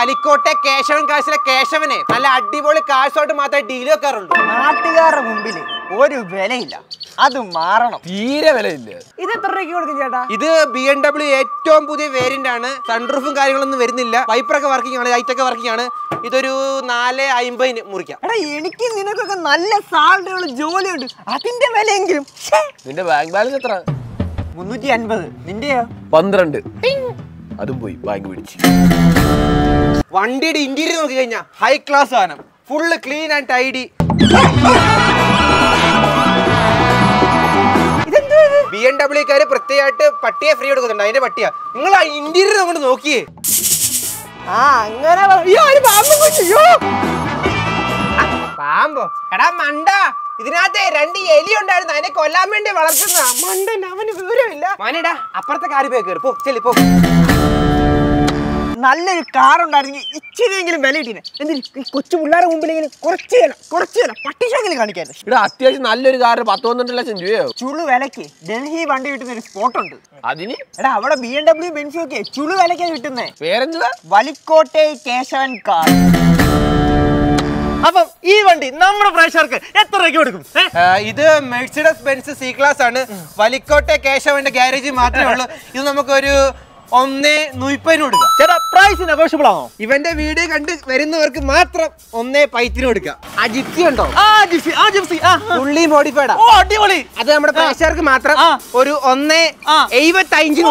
വലിക്കോട്ടെ കേശവൻ കാശിലെ കേശവനെ നല്ല അടിപൊളി കാശോട്ട് മാത്രമേ ഡീൽ വെക്കാറുള്ളൂ. നാട്ടുകാരുടെ മുമ്പിൽ ഒരു വിലയില്ല, അത് മാറണം. തീരെ വിലയില്ല. ഇത് എത്ര രൂപയ്ക്ക് കൊടുക്കും ചേട്ടാ? ഇത് BMW ഏറ്റവും പുതിയ വേരിയന്റ് ആണ്. സൺറൂഫും കാര്യങ്ങളൊന്നും വരുന്നില്ല. വൈപ്പറൊക്കെ വർക്കിംഗ് ആണ്, ലൈറ്റൊക്കെ വർക്കിംഗ് ആണ്. ഇതൊരു 450 മുറിക്കാം. എടാ എനിക്ക് നിനക്കൊക്കെ നല്ല സാലറിയുള്ള ജോലിയുണ്ട്, അതിന്റെ വിലയെങ്കിലും. നിന്റെ ബാങ്ക് ബാലൻസ് എത്ര? 350. നിന്റെയോ? 12. അതും പോയി ബാങ്ക് പിടിച്ച്. വണ്ടിയുടെ ഇന്റീരിയർ നോക്കി കഴിഞ്ഞാൽ ഹൈ ക്ലാസ് സാധനം, full clean and tidy. BMW പ്രത്യേകമായിട്ട് പട്ടിയെ ഫ്രീ കൊടുക്കുന്നുണ്ട്. അതിന്റെ പട്ടിയാ. നിങ്ങൾ ആ ഇന്റീരിയർ അങ്ങോട്ട് നോക്കിയേ. അങ്ങനെ പാമ്പോ? എടാ മണ്ട, ഇതിനകത്ത് 2 എലി ഉണ്ടായിരുന്നു, അതിനെ കൊല്ലാൻ വേണ്ടി വളർത്തുന്ന മണ്ടൻ. അവന് വിവരമില്ല. മനടാ അപ്പുറത്തെ കാര്യം പോയി കയറി പോ, ചെല്ലി പോ. നല്ലൊരു കാർ ഉണ്ടായിരുന്നെങ്കിൽ ഇച്ചിരിയെങ്കിലും വില കിട്ടീനെ. എന്തിന് കൊച്ചു പിള്ളേരുടെ മുമ്പിൽ കുറച്ച് വില പട്ടിഷെങ്കിലും കാണിക്കാൻ. ഇവിടെ അത്യാവശ്യം നല്ലൊരു കാറ് 10-12 ലക്ഷം രൂപയോ ചുളു വിലക്ക് ഡൽഹി വണ്ടി കിട്ടുന്ന ഒരു സ്പോട്ടുണ്ട്. അതിന് എടാ അവിടെ BMW ബെൻസ് ഒക്കെ ചുളു വിലക്കാണ് കിട്ടുന്നേ. പേരെന്തുവാ? വലിക്കോട്ടെ കേശവൻ കാർ. അപ്പം ഈ വണ്ടി നമ്മുടെ പ്രേക്ഷകർക്ക് എത്ര രൂപയ്ക്ക് കൊടുക്കും? ഇത് മെഴ്സിഡസ് ബെൻസ് C ക്ലാസ് ആണ്. വലിക്കോട്ടെ കേശവന്റെ ഗ്യാരേജ് മാത്രമേ ഉള്ളൂ. ഇത് നമുക്കൊരു 1.30 കൊടുക്കാം. ചേട്ടാ പ്രൈസ് നെഗോഷ്യബിൾ ആണോ? ഇവന്റെ വീഡിയോ കണ്ട് വരുന്നവർക്ക് മാത്രം 1.5 കൊടുക്കാം. ആ ജിപ്സി ഉണ്ടോ? Gypsy fully modified. ഓ അടിപൊളി. അത് നമ്മുടെ പ്രേക്ഷകർക്ക് മാത്രം ഒരു 1.75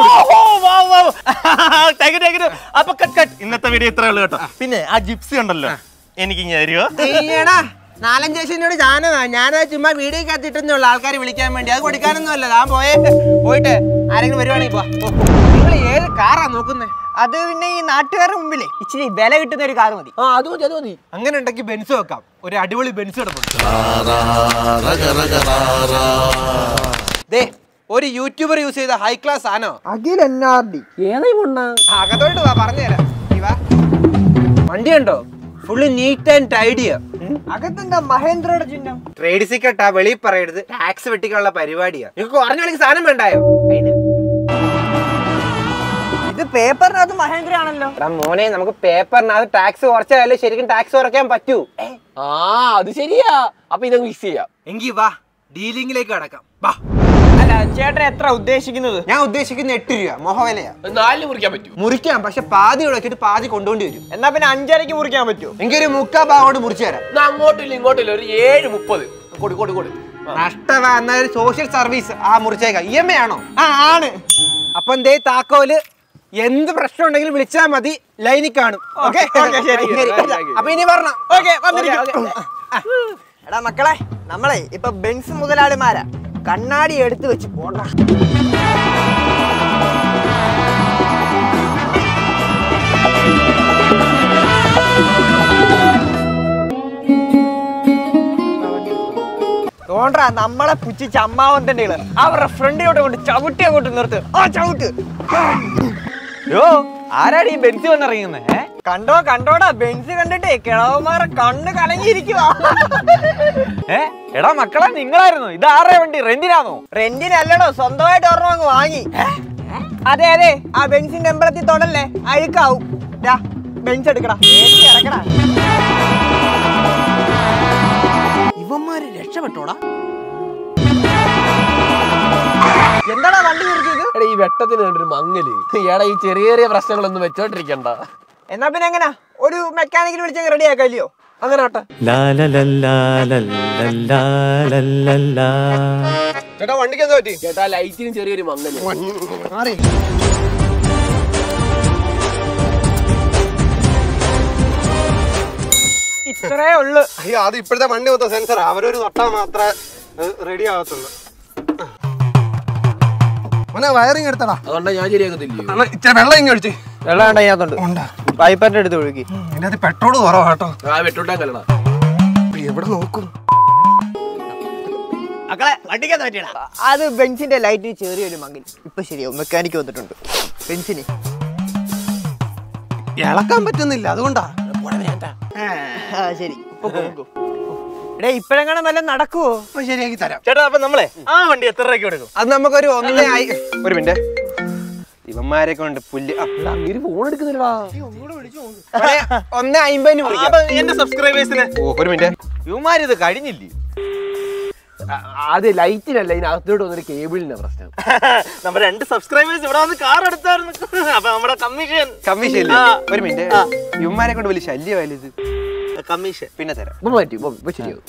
അപ്പൊ കട്ട്. ഇന്നത്തെ വീഡിയോ ഇത്രേ ഉള്ളൂ കേട്ടോ. പിന്നെ ആ ജിപ്സി ഉണ്ടല്ലോ, എനിക്ക് ഇങ്ങനെ തരുമോ? 4-5 ലക്ഷത്തിനോട് ഞാനത് ചുമ്മാ വീഡിയോ കത്തിട്ടെന്നേ ഉള്ളു, ആൾക്കാർ വിളിക്കാൻ വേണ്ടി. അത് കൊടുക്കാനൊന്നും അല്ല. ഞാൻ പോയിട്ട് ആരെങ്കിലും വരുവാണെങ്കിൽ നിങ്ങൾ ഏത് കാറാ നോക്കുന്നേ? അത് പിന്നെ ഈ നാട്ടുകാരുടെ മുമ്പിലേ ഇച്ചിരി വില കിട്ടുന്ന ഒരു കാർ മതി. അത് മതി. അങ്ങനെ ഉണ്ടെങ്കിൽ ബെൻസ് വെക്കാം. ഒരു അടിപൊളി ബെൻസ് കിടപ്പുണ്ട്. ഒരു യൂട്യൂബർ യൂസ് ചെയ്ത ഹൈ ക്ലാസ് ആണോ? അഖിൽ NRD. അകത്തോട്ട് വാ, പറഞ്ഞുതരാം. വണ്ടി ഉണ്ടോ? ഫുള്ള് നീറ്റ് ആൻഡ് ടൈഡിയാ. അകത്തെന്താ മഹേന്ദ്രയുടെ ചിഹ്നം? ട്രേഡ് സീക്രട്ടാ, വെളിയിൽ പറയരുത്. ടാക്സ് വെട്ടിക്കാനുള്ള പരിപാടിയാ. നിങ്ങൾക്ക് കുറഞ്ഞ വിലക്ക് സാധനം വേണ്ടായോ? ഇത് പേപ്പറിനകത്ത് മഹേന്ദ്ര ആണല്ലോ. മോനെ, നമുക്ക് പേപ്പറിനകത്ത് ടാക്സ് കുറച്ചാലേ ശരിക്കും ടാക്സ് കുറയ്ക്കാൻ പറ്റൂ. അത് ശരിയാ. അപ്പൊ ഇതങ്ങ് മിക്സ് ചെയ്യാം. എങ്കിൽ വാ, ഡീലിംഗിലേക്ക് കടക്കാം. വാ. അല്ല ചേട്ടൻ എത്ര ഉദ്ദേശിക്കുന്നത്? ഞാൻ ഉദ്ദേശിക്കുന്ന 8 രൂപ മോഹവിലയാ. 4 മുറിക്കാൻ പറ്റും. മുറിക്കാം, പക്ഷെ പാതി ഉടക്കിട്ട് പാതി കൊണ്ടുപോണ്ടി വരും. എന്നാ പിന്നെ 5.5 മുറിക്കാൻ പറ്റുമോ? എനിക്ക് ഒരു 3/4 ഭാഗം മുറിച്ചു തരാം. അങ്ങോട്ടില്ല ഇങ്ങോട്ടില്ല, ഒരു 7.30 കൊടു. നഷ്ടമാ. എന്നാൽ സോഷ്യൽ സർവീസ് മുറിച്ചേക്കാം. EMI ആണോ? ആണ്. അപ്പൊ എന്തേ താക്കോല്, എന്ത് പ്രശ്നം ഉണ്ടെങ്കിലും വിളിച്ചാൽ മതി, ലൈനിൽ കാണും. ഓക്കെ ശരി. അപ്പൊ ഇനി പറഞ്ഞോ. എടാ മക്കളെ, നമ്മളെ ഇപ്പൊ ബെൻസ് മുതലാളിമാരാ. കണ്ണാടി എടുത്തു വെച്ച് പോണ്ട. തോണ്ടാ നമ്മളെ പുച്ഛിച്ച അമ്മാവൻ തന്നെയാണ് അവരുടെ ഫ്രണ്ടിലോട്ട് കൊണ്ട് ചവിട്ടി അങ്ങോട്ട് നിർത്ത്. ചവിട്ട്. ആരാണ് ഈ ബെൻസ് വന്നിറങ്ങുന്നത്? കണ്ടോടാ, ബെൻസ് കണ്ടിട്ടേ കിളവന്മാരെ കണ്ണ് കലങ്ങിയിരിക്കുവാ. എടാ മക്കളെ, നിങ്ങളായിരുന്നു ഇത്? ആരുടെ വണ്ടി? റെന്റിനാണോ? റെന്റിനല്ലടോ, സ്വന്തമായിട്ട് ഒരെണ്ണം അങ്ങ് വാങ്ങി. അതെ, ആ ബെൻസിന്റെ എമ്പളത്തിൽ തൊടല്ലേ, അഴുക്കാവും. ബെൻസ് എടുക്കടാ, ഇറക്കടാ. ഇവന്മാര് രക്ഷപ്പെട്ടോടാ. എന്താടാ വണ്ടി നിർത്തിയത്? എടാ ഈ വെട്ടത്തിന് കണ്ടൊരു മങ്ങല്. എടാ ഈ ചെറിയ പ്രശ്നങ്ങളൊന്നും വെച്ചോണ്ടിരിക്കണ്ട. എന്നാ പിന്നെ എങ്ങനാ ഒരു മെക്കാനിക്കിൽ വിളിച്ചങ്ങ് റെഡി ആക്കല്ലയോ? അങ്ങനെ ആട്ടെ. ചേട്ടാ വണ്ടിക്ക് എന്താ പറ്റി? ചേട്ടാ ലൈറ്റിന് ചെറിയൊരു മങ്ങല്. ഇത്രേ ഉള്ളു. അയ്യോ, അത് ഇപ്പോഴത്തെ വണ്ടി മൊത്തം സെൻസർ. അവരൊരു തൊട്ടാ മാത്രമേ റെഡി ആകത്തുള്ളൂ. വയറിങ് എടുത്തടാ. അതുകൊണ്ടാ ഞാൻ ശരിയാക്കത്തില്ലേ. വെള്ളം ഇങ്ങനെ ഒഴിച്ച്. വെള്ളം വേണ്ട, ഇതിനകത്തുണ്ട്. പൈപ്പറിന്റെ അടുത്ത് ഒഴുകി. ഇതിനകത്ത് പെട്രോള് കുറവാ കേട്ടോ. വെട്ടോട്ടാ കല്ലടാ. എവിടെ നോക്കും? മക്കളെ വണ്ടിക്കാന്ന് പറ്റിയടാ. അത് ബെൻസിന്റെ ലൈറ്റിന് ചെറിയൊരു മങ്ങിൽ. ഇപ്പൊ ശരിയാവും, മെക്കാനിക്ക് വന്നിട്ടുണ്ട്. ബെൻസിന് ഇളക്കാൻ പറ്റുന്നില്ല, അതുകൊണ്ടാ. ശരി. എടേ ഇപ്പഴെങ്ങനെ നല്ല നടക്കുവോ? ശരിയാക്കി തരാം ചേട്ടാ. അപ്പൊ നമ്മളെ ആ വണ്ടി എത്ര രൂപയ്ക്ക് കൊടുക്കും? അത് നമുക്കൊരു 1 ഒരു മിനിറ്റ്. ഇവന്മാരെ കൊണ്ട് പുല്ല് അങ്ങനെ ഫോൺ എടുക്കുന്നില്ലടാ. 1.50 എന്റെ സബ്സ്ക്രൈബേഴ്സിന് ഒരു മിനിറ്റ്. ഇവന്മാരിത് കഴിഞ്ഞില്ലേ? അത് ലൈറ്റിനല്ല, ഇതിനകത്തോട്ട് വന്നൊരു കേബിളിന്റെ പ്രശ്നം. നമ്മുടെ 2 സബ്സ്ക്രൈബേഴ്സ് ഇവിടെ വന്ന് കാർ എടുത്തായിരുന്നു. അപ്പൊ നമ്മുടെ കമ്മീഷൻ ഒരു മിനിറ്റ്. ഇവന്മാരെ കൊണ്ട് വലിയ ശല്യമായാലും ഇത് കമ്മീഷൻ പിന്നെ തരാം. ശരിയാവും.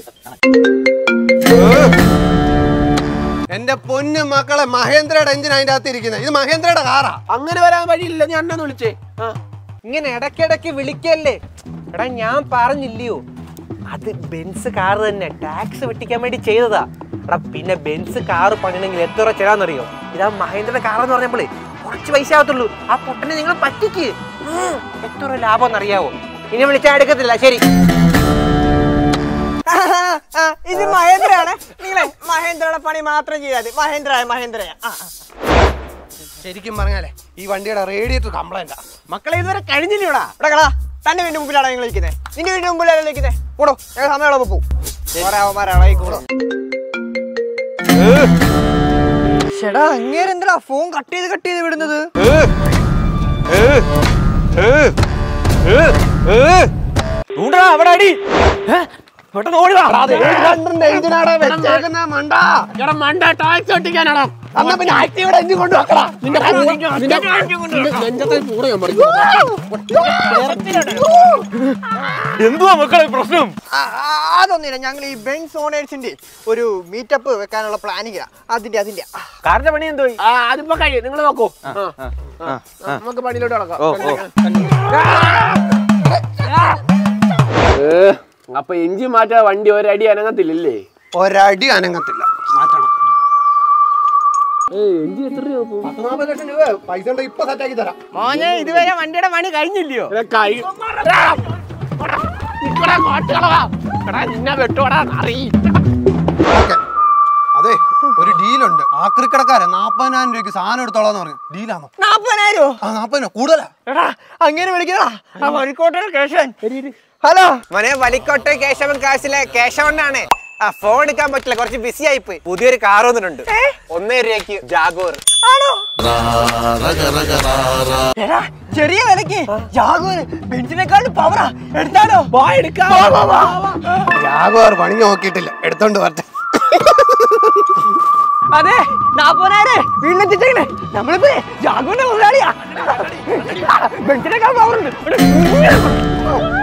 എന്റെ പൊന്നു മക്കളെ, മഹേന്ദ്രയുടെ എഞ്ചിൻ അതിന്റെ അകത്ത് ഇരിക്കുന്നത്. ഇത് മഹേന്ദ്രയുടെ കാറാ. അങ്ങനെ വരാൻ വഴിയില്ല, നീ അണ്ണന്ന് വിളിച്ചേ. ഇങ്ങനെ ഇടയ്ക്കിടയ്ക്ക് വിളിക്കല്ലേ. എടാ ഞാൻ പറഞ്ഞില്ലയോ, അത് ബെൻസ് കാറ് തന്നെ ടാക്സ് വെട്ടിക്കാൻ വേണ്ടി ചെയ്തതാ. എടാ പിന്നെ ബെൻസ് കാറ് പണിയണമെങ്കിൽ എത്ര രൂപ ചെലവാന്നറിയോ? ഇതാ മഹേന്ദ്രയുടെ കാറെന്ന് പറഞ്ഞപ്പോളേ കുറച്ച് പൈസ ആവത്തുള്ളൂ. ആ പൊട്ടനെ നിങ്ങൾ പറ്റിക്ക്. എത്ര രൂപ ലാഭം എന്നറിയാവോ? ഇനി വിളിച്ചാൽ എടുക്കത്തില്ല. ശരി. ഇത് മഹേന്ദ്രയാണ്. നിങ്ങളെ മഹേന്ദ്രയുടെ പണി മാത്രം ചെയ്താൽ മഹേന്ദ്രയാ. ശരിക്കും പറഞ്ഞാലേ ഈ വണ്ടിയുടെ റേഡിയേറ്റർ കംപ്ലൈന്റാ. മക്കളെ ഇതുവരെ കഴിഞ്ഞില്ലയോടാ. ഇവിടെ കളാ, തന്റെ വീടിന്റെ മുമ്പിലാണ് നിങ്ങൾ ഇരിക്കുന്നത്. നിന്റെ വീടിന്റെ മുമ്പിലാണ് ഇരിക്കുന്നത്. കൂടോ, ഞങ്ങൾ സമയമുള്ളപ്പോ പോകും. ചേടാ അങ്ങേര് എന്താ ഫോൺ കട്ട് ചെയ്ത് വിടുന്നത്? അവിടെ അടി മണ്ട ടാക്സ് ഒട്ടിക്കാനാണോ? എന്തുവാ മക്കളെ പ്രശ്നം? അതൊന്നുമില്ല, ഞങ്ങൾ ഈ ബെൻസ് ഓണേഴ്സിന്റെ ഒരു മീറ്റപ്പ് വെക്കാനുള്ള പ്ലാനിങ്ങിലാ. അതിന്റെ കാറിന്റെ പണി എന്തോ? അതിപ്പോ കഴിയും, നിങ്ങൾ നോക്കൂ. നമുക്ക് പണിയിലോട്ട് നടക്കാം. അപ്പൊ എഞ്ചിൻ മാറ്റാ വണ്ടി ഒരടി അനങ്ങത്തില്ലേ? ഒരടി അനങ്ങത്തില്ല, മാറ്റണം. എഞ്ചിൻ എത്ര രൂപ? 40 ലക്ഷം രൂപ പൈസ ഇപ്പൊ സെറ്റാക്കി തരാം. മോനെ ഇതുവരെ വണ്ടിയുടെ പണി കഴിഞ്ഞില്ലയോ? നിന്നെ വെട്ടോടാ അറി. അതെ, ഒരു ഡീലുണ്ട്. ആക്രിക്കടക്കാരെ 40,000 രൂപയ്ക്ക് സാധനം എടുത്തോളാന്ന് പറഞ്ഞു. ഡീലാണോ? 40,000? 40,000 കൂടുതലാ. എടാ അങ്ങനെ വിളിക്കടാ. ആ വഴിക്കോട്ടെ കേശവൻ. ഹലോ മോനെ, വലിക്കോട്ടെ കേശവൻ കാശിലെ കേശവനാണ്. ആ ഫോൺ എടുക്കാൻ പറ്റില്ല, കുറച്ച് ബിസി ആയിപ്പോയി. പുതിയൊരു കാർ വന്നിട്ടുണ്ട്. 1 രൂപയ്ക്ക് ജാഗോർ. ആണോ? എടാ ചെറിയ വിലക്ക് ജാഗോർ ബെഞ്ചിനേക്കാളും പവറാ. എടുത്താലോ? ജാഗുവാർ പണി നോക്കിയിട്ടില്ല, എടുത്തോണ്ട് വരട്ടെ. അതെ 40,000 വീട്ടിലെത്തിച്ചേ. നമ്മളിപ്പോ ജാഗോറിന്റെ മുതലാളിയാ. ബെഞ്ചിനേക്കാൾ പവറുണ്ട്.